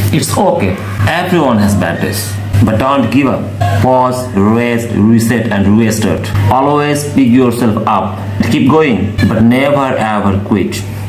It's okay. Everyone has bad days. But don't give up. Pause, rest, reset and restart. Always pick yourself up. Keep going, but never ever quit.